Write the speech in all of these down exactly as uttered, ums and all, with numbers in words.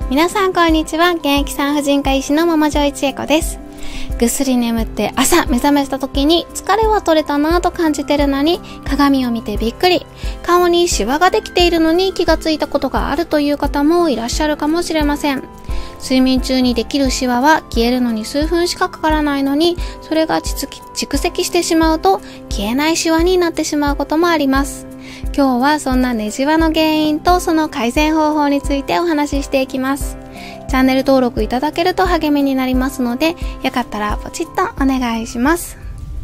皆さんこんにちは。現役産婦人科医師の桃城一恵子です。ぐっすり眠って朝目覚めた時に疲れは取れたなぁと感じてるのに鏡を見てびっくり、顔にシワができているのに気がついたことがあるという方もいらっしゃるかもしれません。睡眠中にできるシワは消えるのに数分しかかからないのに、それが蓄積してしまうと消えないシワになってしまうこともあります。今日はそんなねじわの原因とその改善方法についてお話ししていきます。チャンネル登録いただけると励みになりますので、よかったらポチッとお願いします。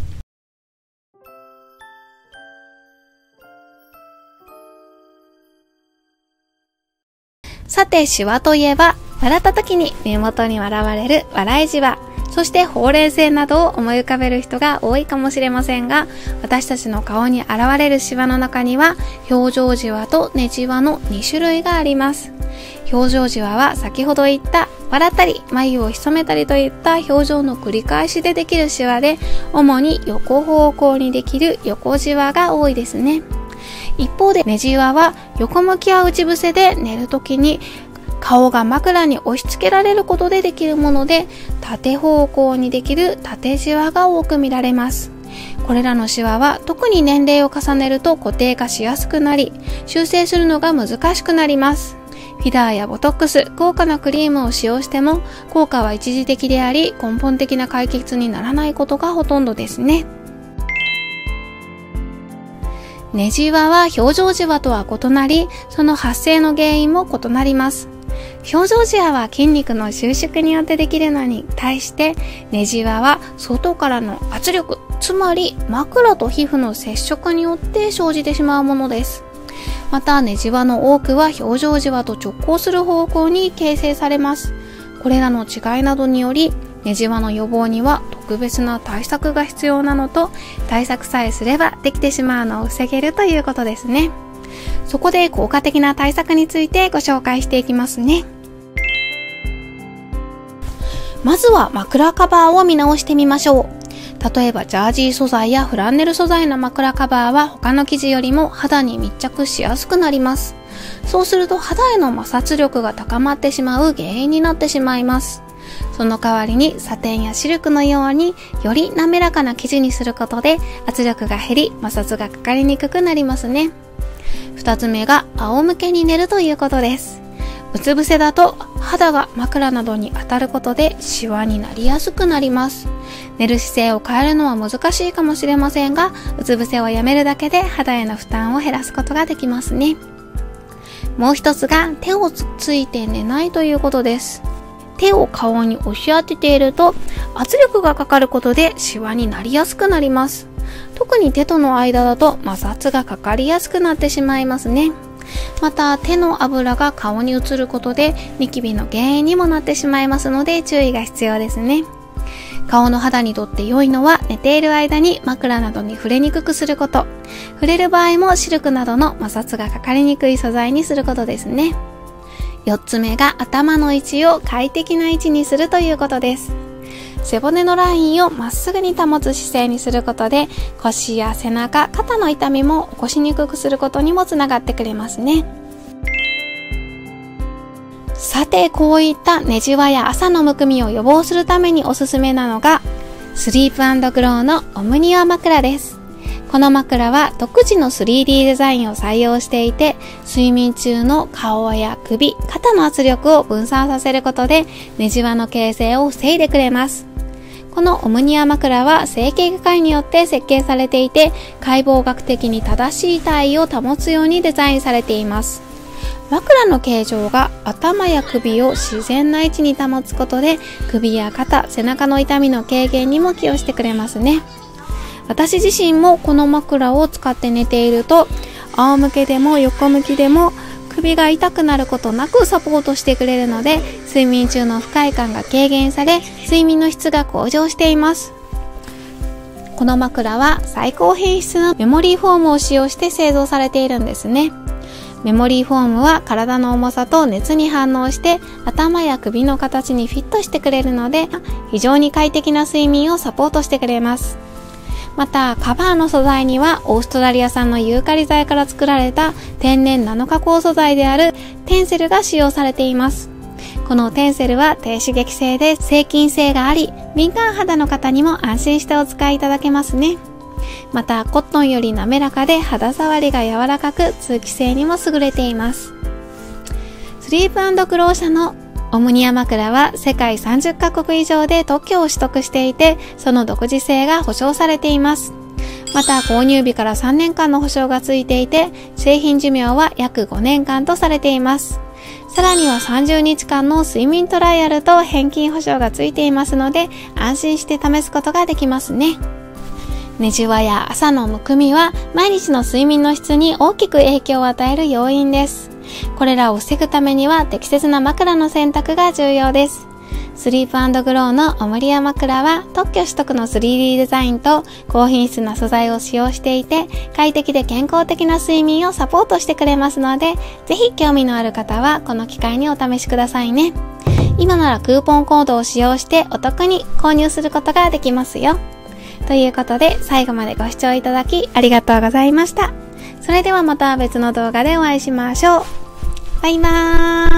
さて、シワといえば、笑った時に目元に現れる笑いじわ、そしてほうれい線などを思い浮かべる人が多いかもしれませんが、私たちの顔に現れるシワの中には、表情じわとねじわのに種類があります。表情じわは先ほど言った笑ったり眉を潜めたりといった表情の繰り返しでできるシワで、主に横方向にできる横じわが多いですね。一方でねじわは横向きや内伏せで寝るときに顔が枕に押し付けられることでできるもので、縦方向にできる縦じわが多く見られます。これらのシワは特に年齢を重ねると固定化しやすくなり、修正するのが難しくなります。フィラーやボトックス、高価なクリームを使用しても効果は一時的であり、根本的な解決にならないことがほとんどですね。ねじわは表情じわとは異なり、その発生の原因も異なります。表情じわは筋肉の収縮によってできるのに対して、ねじわは外からの圧力、つまり枕と皮膚の接触によって生じてしまうものです。また、ねじわの多くは表情じわと直行する方向に形成されます。これらの違いなどにより、ねじわの予防には特別な対策が必要なのと、対策さえすればできてしまうのを防げるということですね。そこで効果的な対策についてご紹介していきますね。まずは枕カバーを見直してみましょう。例えばジャージー素材やフランネル素材の枕カバーは他の生地よりも肌に密着しやすくなります。そうすると肌への摩擦力が高まってしまう原因になってしまいます。その代わりにサテンやシルクのようにより滑らかな生地にすることで圧力が減り摩擦がかかりにくくなりますね。二つ目が仰向けに寝るということです。うつ伏せだと肌が枕などに当たることでシワになりやすくなります。寝る姿勢を変えるのは難しいかもしれませんが、うつ伏せをやめるだけで肌への負担を減らすことができますね。もう一つが手をつついて寝ないということです。手を顔に押し当てていると圧力がかかることでシワになりやすくなります。特に手との間だと摩擦がかかりやすくなってしまいますね。また手の油が顔に移ることでニキビの原因にもなってしまいますので注意が必要ですね。顔の肌にとって良いのは寝ている間に枕などに触れにくくすること。触れる場合もシルクなどの摩擦がかかりにくい素材にすることですね。四つ目が頭の位置を快適な位置にするということです。背骨のラインをまっすぐに保つ姿勢にすることで腰や背中、肩の痛みも起こしにくくすることにもつながってくれますね。さて、こういったねじわや朝のむくみを予防するためにおすすめなのがスリープ&グローのオムニア枕です。この枕は独自の スリーディー デザインを採用していて、睡眠中の顔や首、肩の圧力を分散させることでねじわの形成を防いでくれます。このオムニア枕は整形外科医によって設計されていて、解剖学的に正しい体位を保つようにデザインされています。枕の形状が頭や首を自然な位置に保つことで、首や肩、背中の痛みの軽減にも寄与してくれますね。私自身もこの枕を使って寝ていると、仰向けでも横向きでも首が痛くなることなくサポートしてくれるので、睡眠中の不快感が軽減され、睡眠の質が向上しています。この枕は最高品質のメモリーフォームを使用して製造されているんですね。メモリーフォームは体の重さと熱に反応して頭や首の形にフィットしてくれるので、非常に快適な睡眠をサポートしてくれます。またカバーの素材にはオーストラリア産のユーカリ材から作られた天然ナノ加工素材であるテンセルが使用されています。 このテンセルは低刺激性で静筋性があり、敏感肌の方にも安心してお使いいただけますね。またコットンより滑らかで肌触りが柔らかく、通気性にも優れています。スリープ&クロー社のオムニア枕は世界さんじゅっかこく以上で特許を取得していて、その独自性が保証されています。また購入日からさんねんかんの保証がついていて、製品寿命は約ごねんかんとされています。さらにはさんじゅうにちかんの睡眠トライアルと返金保証がついていますので、安心して試すことができますね。寝じわや朝のむくみは毎日の睡眠の質に大きく影響を与える要因です。これらを防ぐためには適切な枕の選択が重要です。スリープ&グローのオムリア枕は特許取得の スリーディー デザインと高品質な素材を使用していて、快適で健康的な睡眠をサポートしてくれますので、ぜひ興味のある方はこの機会にお試しくださいね。今ならクーポンコードを使用してお得に購入することができますよ。ということで、最後までご視聴いただきありがとうございました。それではまた別の動画でお会いしましょう。バイバーイ。